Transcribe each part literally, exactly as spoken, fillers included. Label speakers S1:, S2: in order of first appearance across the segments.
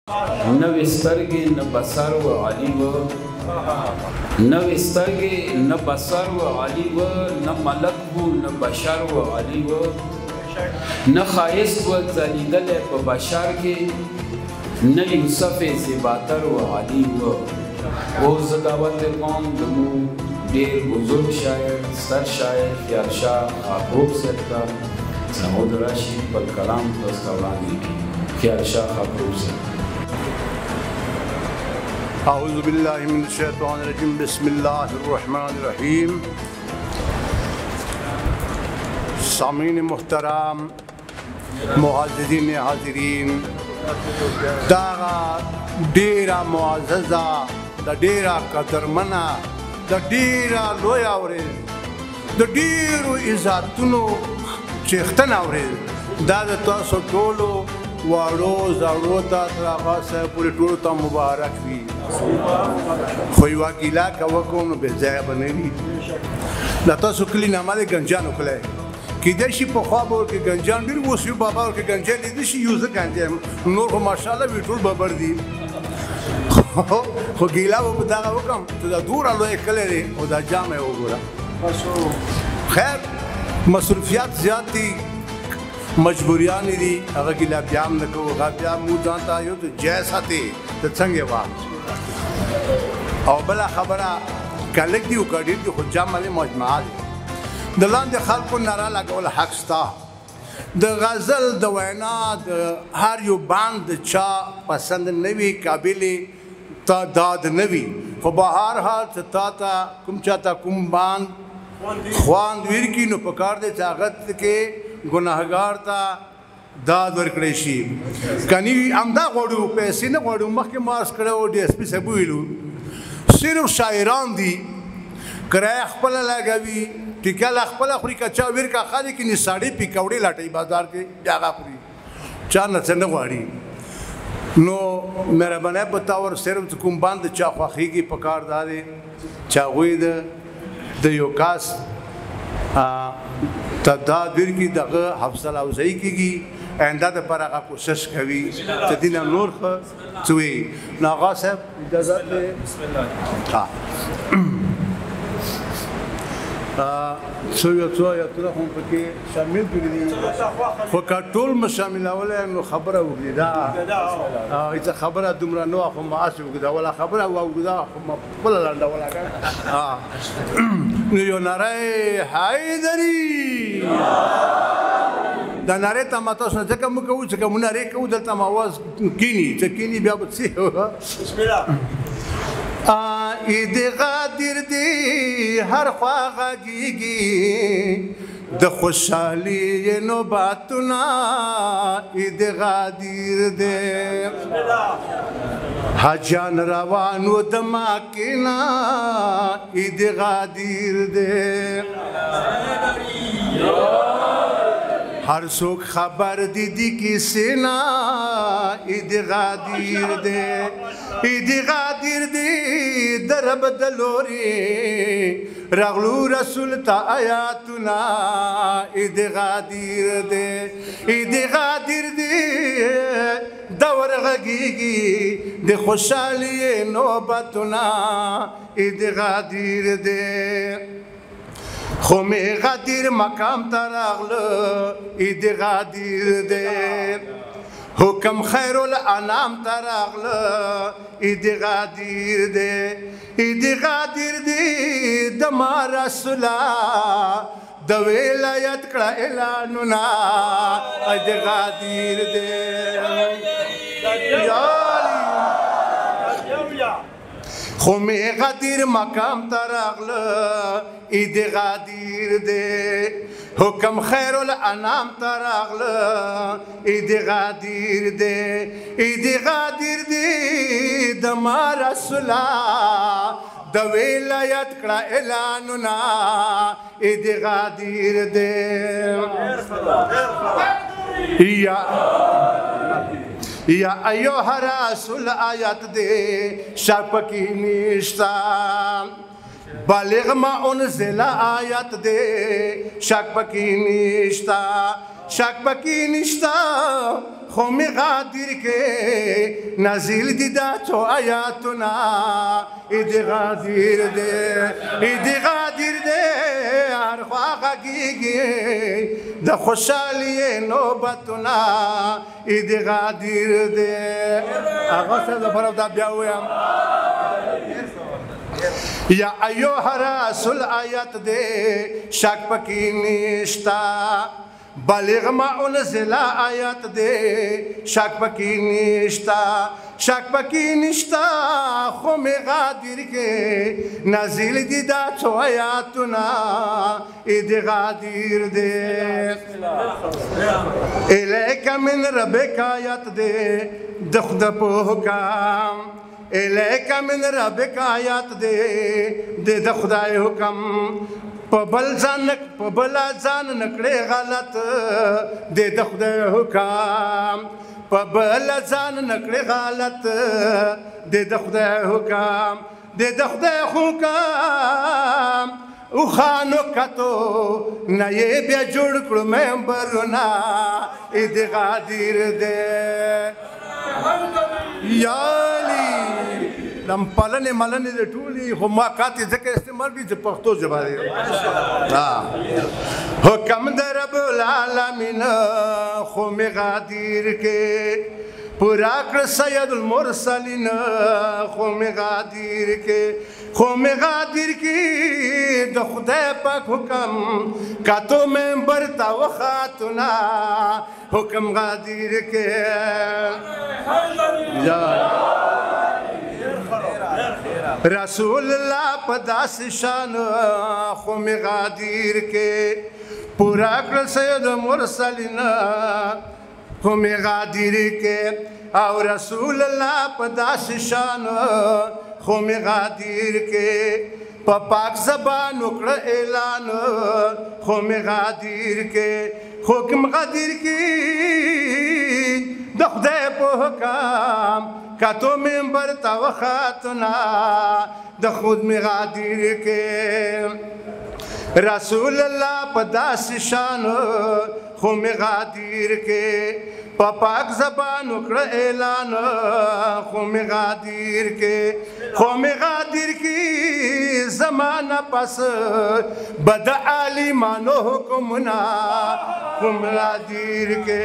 S1: نوې سترګې نه بصر و علي و نوې سترګې نه بصر و علي و نه ملک و نه بشر و علي و نه ښایست و ځلېدلی په بشر کې نه یوسف زیباتر و علي و اوس زه دعوت کوم زموږ ډېر بزرګ شاعر ستر شاعر خیال شاه خاکروب صاحب ته چې هغه راشي خپل کلام تاسو ته وړاندې کړي. خیال شاه خاکروب صاحب.
S2: أعوذ بالله من الشيطان الرجيم بسم الله الرحمن الرحيم. سامعین محترم معززین حاضرین دا ډیره معززه د ډیره قدرمنه د ډیره لویه ورځ د ډیرو عزتونو څښتنه ورځ دا د تاسو ټولو واړو زاړو ته تر هغه صاحب پورې ټولو ته مبارک وي. خو یوه ګیله که وکړو نو بې ځایه به نه وي. د تاسو کلي نامه دی ګنجانو کلی. کیدای شي پخوا به ورکې ګنجان ډېر اوس یو بابا ورکې ګنجان لیده شي یو زه ګنجی یم نور خو ماشاءالله وي ټول ببر دي. خو ګیله به په دغه وکړم چې دا دومره لوی کلی دی او دا جامه یې وګوره. خیر مصروفیات زیات دي مجبوریانې دي هغه ګیله بیا هم نه کوو هغه بیا موږ ځان ته یو ته جای ساتې ته څنګه وه او بله خبره که لږ دي او که ډېر دي خو جامه دی مجموعه دی. د لاندې خلکو ناره لګول حق شته. د غزل د وینا د هر یو بند د چا پسند نه وي قابل تعداد نه وي خو به هر حال چې تا ته کوم چا ته کوم بند خواند ورکړي نو پکار دی چې هغه کې ګناهګار ته داد ورکړی شي. کني همدا غواړو پیسې نه غواړو مخکې مارس کړی و ډي ایس پي صاحب ویلو صرف شاعران دي کرایه خپله لګوي ټیکه له خپله خوري که چا ورکه خالي کړي ساړې پکوړې لټوي بازار کې بیا هغه خوري چا نه څه نه غواړي. نو مهرباني په تور صرف کوم باندې چا خوښېږي پکار دا دی چې هغوی د یو کس تعداد ورکړي دغه حوصله افزایي کېږي آینده دپاره هغه کوشش کوي چې دې نه نور ښه څه وي. نو آغا صاحب اجازه دی څو یو څو ایتونه خو پکې شامل کړي دي خو که ټول مو شاملولی نو خبره اوږده هېڅ خبره دومره نه وه خو ما هسې اوږدوله خبره وه اوږده خو ما خپله لنډوله که نو یو ناره حیدري دا نارې ته ما تاسو نه ځکه موږ کوو چې که مو نارې کوو دلته م اواز کیني چې کیني بیا به څه بسم الله اید غادر دی هر خوا غږیږي د خوشحالي نوباتونه اید غادر دی حاجیان روان و د مکې نه اید غادر دی هر څوک خبر دی دی کیسې نه اید غادر دی اید غادر دی د رب د لورې راغلو رسول ته آیاتونه اید غادر دی اید غادر دی د ورغږیږي د خوشحالي نوبتونه اید غادر دی خو مې غادر مقام ته راغله اید غادر دی حکم خیر الانام ته راغله اید غادر دی اید غادر دی د ما رسوله د ولایت کړه اعلانونه اید غادر دی خو مې غادر مقام ته راغله اید غادر دی حکم خیر الانام ته راغله اید غادر دی اید غادر دی د ما رسوله د ولایت کړه اعلانونه اید غادر دی یا یا ایوه رسول آیات دے شک پکی نشتا بالغ ما انزل آیات دے شک پکی نشتا شک پکی نشتا خو می غادر کې نازل دي دا څو آیاتونه اې دې غادر دې اې دې غادر دې هر خوا غږیږي د خوشحالۍ نوبتونه اې دې غادر دې هغه څه لپاره دا بیا ووایم یا ایوه رسول آیت دې شک پکې نشته بالغ ما انزل آیات دے شک پکی نشتا شک پکی نشتا خو میں غادر کے نازل دی دا چو آیاتنا اید غادر دے الیکا من ربک آیات دے دخد پو حکام الیکا من ربک آیات دے دے دخدای حکم په بل ځان په بل ځان نکړې غلط دې د خدای حکم په بل ځان نکړې غلط دې د خدای حکم دې د خدای حکم او خانو کتو نه یې بیا جوړ کړو ممبرونه دې غادر دې یالي لم پالنې ملنې د ټولي خو ما کاتې ځکه استعمال کړي چې پښتو ژبه دی حکم د رب العالمین خو مې غادر کې پورا کړ سید المرسلین خو مې غادر کې خو مې غادر کې د خدای پاک حکم کاتو ممبر تا وخاتونه حکم غادر کې یا رسول اللہ پداس شان خو میں غادر کے پورا کر سید مرسلین خو میں غادر کے او رسول اللہ پداس شان خو میں غادر کے پاک زبان اکڑ اعلان خو میں غادر کے حکم غادر کی د خدای په حکم کاتو ممبر تا وخاتنا د خود می غادر کې رسول الله په داس شان خو می غادر کې په پاک زبان وکړه اعلان خو می غادر کې خو می غادر کې زمانہ پس بد عالمانو حکمنا خو می غادر کې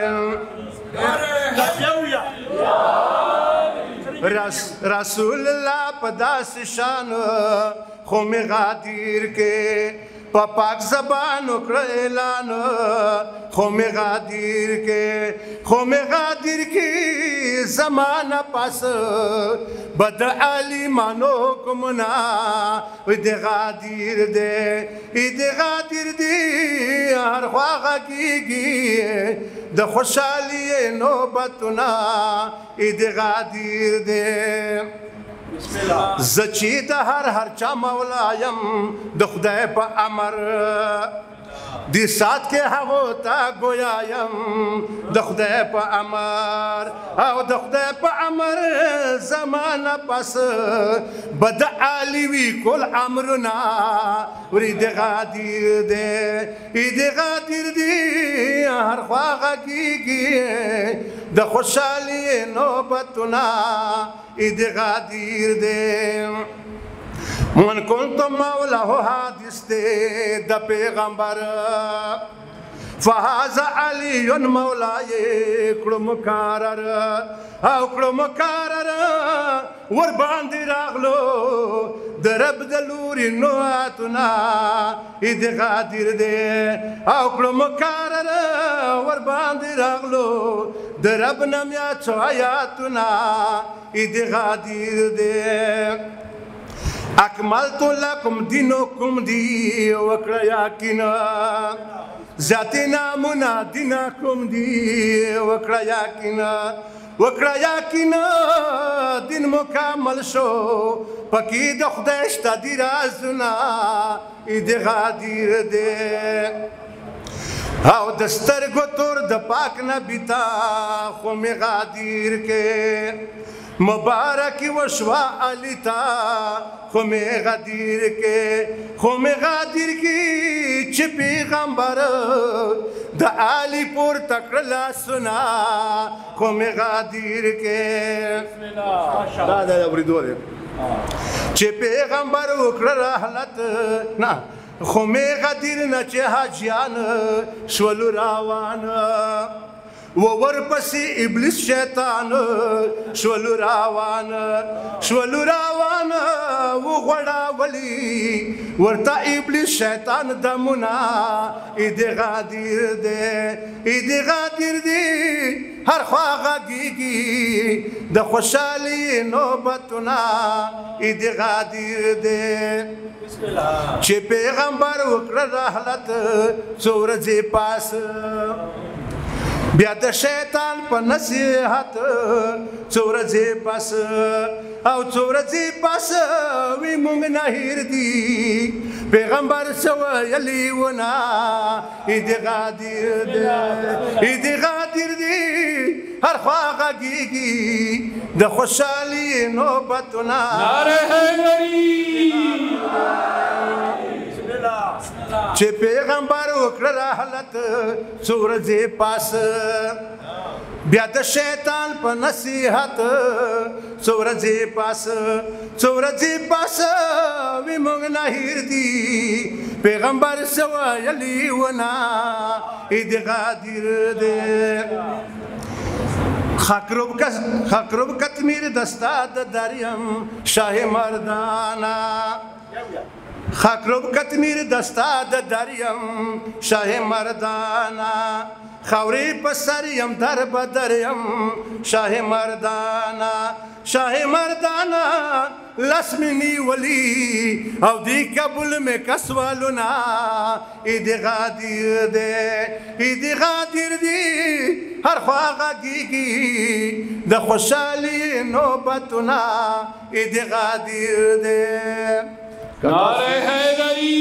S2: رسول اللہ پداس شان خو میں غادر کے پاک زبان اکڑ اعلان خو میں غادر کے خو میں غادر کی زمانہ پاس بد عالمانو حکمنا اید غادر دے اید غادر دی ہر خوا غږیږي د خوشحالی نوبتنا اید غادر دے زچی د هر هر چا مولا یم د خدای په امر دی سات کې هغو ته ګویا یم د خدای په امر او د خدای په امر زمانه پس بد عالی وي کل امرنا ورید غادر دی اید غادر دی هر خوا غږیږي د خوشحالۍ نوبتونه اید غادر دی من کنتم مولاه حادث دے د پیغمبر فهذا علی مولای کړو مقرر او کړو مقرر ور باندې راغلو د رب د لوري نواتنا اید غادر دے او کړو مقرر ور باندې راغلو د رب نمیا څو آیاتنا اید غادر دے اکملت لکم دینکم دی وکړه یقینا ذاتی نامونه دینکم دی وکړه یقینا وکړه یقینا دین مکمل شو پکې د خدای شته دی رازونه اید غادر دی او د سترګو تور د پاک نبی تا خو مې غادر کې مبارکی وشوا علی تا خو می غدیر کې خو می غدیر کې چې پیغمبر د علی پور تکړه سنا خو می غدیر کې دا دا ورېدو دی چې پیغمبر وکړه رحلت نه خو می غدیر نه چې حاجیان شولو روان و ورپسې ابلیس شیطان شولو روان شولو روان و غړاولي ورته ابلیس شیطان دمونه اې د غادر دی اې د غادر دی هر خوا غږیږي د خوشحالۍ نوبتونه اې د غادر دی چې پیغمبر وکړه رحلت څو ورځې پاس بیا د شیطان په نصیحت څو ورځې پس او څو ورځې پس وی مونږ نه هیر دي پیغمبر څه ویلي ونه ای د غادر دی ای د غادر دی هر خوا غږیږي د خوشحالۍ نوبتونه
S1: نعره حیدري
S2: چې پیغمبر وکړه رحلت څو ورځې پاس بیا د شیطان په نصیحت څو ورځې پاس څو ورځې پاس وی مونږ نه هیر دي پیغمبر څه ویلي ونه ای د غادر دی خاکروب کتمیر دستا د دریم شاه مردانا خاکروب کتمیر دستا د دریم شاه مردانا خاورې په سر یم در بدریم شاه مردانا شاه مردانا لسمنی ولی او دی کابل میں کسوالونا ای دی غادر دی ای دی غادر دی هر خوا غږیږي د خوشحالۍ نوبتونه ای دی غادر دی
S1: نعره حیدري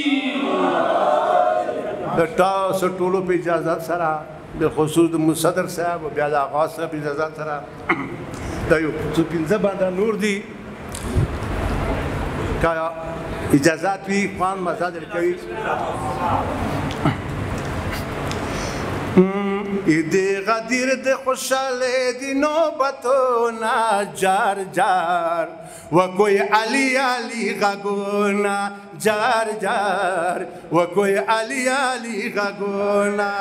S2: د تاسو ټولو په اجازه سره د خصوص د مصدر صاحب بیا د آغاز صاحب په اجازه سره دا یو څو پنځه باندې نور دي کا اجازات وی خوان مزاد کوي ای دی غدیر د خوشاله دی نوبتونه جار جار و کوئی علی علی غگونا جار جار و کوئی علی علی غگونا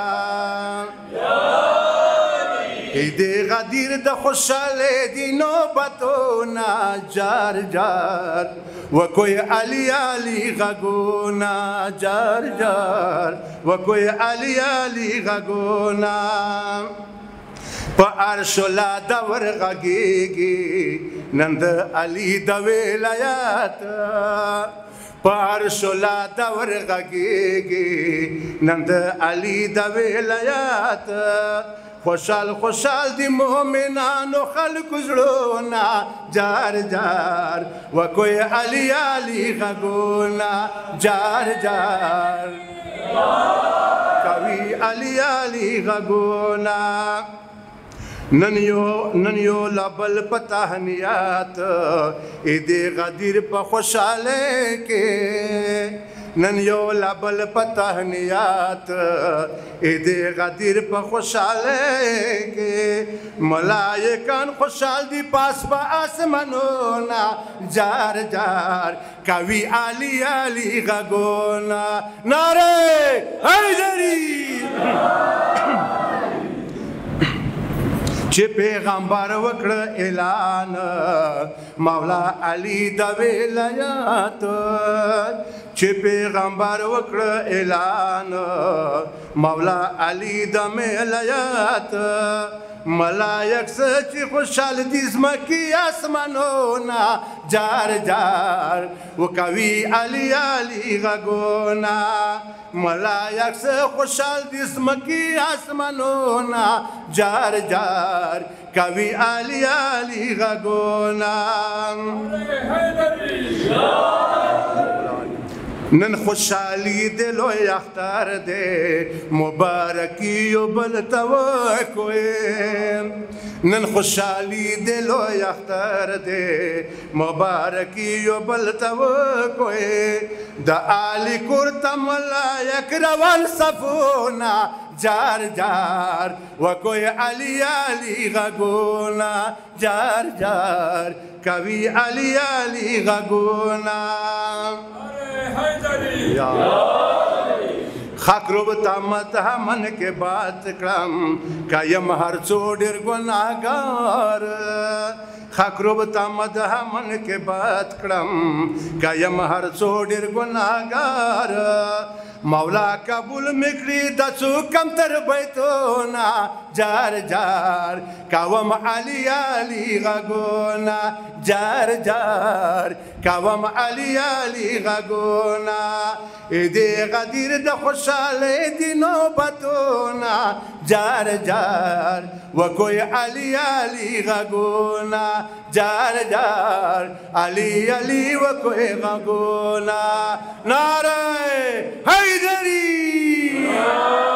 S2: ای دی غدیر د خوشاله دی نوبتونه جار جار و کوئی علی علی غگونا جار جار و کوئی علی علی غگونا پا عرشلا دور غگیگی نند علی د ولایت پا عرشلا دور غگیگی نند علی د ولایت خوشحال خوشحال دی مومنانو خلق زړونه جار جار و کوئی علی علی غگونا جار جار کوي علی علی غگونا نن یو لبل پتاهنیات ای دی غدیر په خوشاله کې نن یو لبل پتاهنیات ای دی غدیر په خوشاله کې ملائکان خوشحال دی پاس په اسمانونه جار جار کوي علی علی غگونا نعره حیدری چې پیغمبر وکړه اعلان مولا علی د ولایت چې پیغمبر وکړه اعلان مولا علی د ولایت ملائک سچ خوشحال دي زمکي اسمانونه جار جار وکوي علی علی غگونا ملائک سے خوشحال دي زمکي اسمانونه جار جار کوي علی علی غگونا نن خوشحالی دے لوی اختر دے مبارکی یو بلتا وکوئے نن خوشحالی دے لوی اختر دے مبارکی یو بلتا وکوئے دا آلی کرتا ملائک روان صفونا جار جار وکوئے علی علی غگونا جار جار کبھی علی علی غگونا خاکروب تامت من کے بات کرم کایم ہر چوڑر گناہگار خاکروب تامت من کے بات کرم کایم ہر چوڑر گناہگار مولا قبول مکری دسو کم تر بیتونا جار جار کاوم علی علی غگونا جار جار کاوم علی علی غگونا ایدے غدیر دا خوشحال دی نوبتونا جار جار وکوی علی علی غگونا جار جار علی علی وکوی غگونا نعرہ حیدری